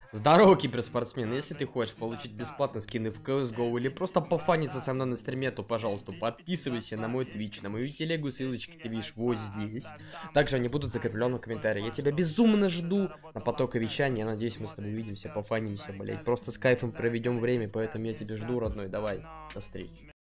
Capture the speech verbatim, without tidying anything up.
Здорово, киберспортсмен. Если ты хочешь получить бесплатно скины в си эс го или просто пофаниться со мной на стриме, то, пожалуйста, подписывайся на мой твич, на мою телегу, ссылочки ты видишь вот здесь. Также они будут закреплены в комментарии. Я тебя безумно жду на поток вещания. Я надеюсь, мы с тобой увидимся, пофанимся, блять. Просто с кайфом проведем время, поэтому я тебя жду, родной. Давай, до встречи.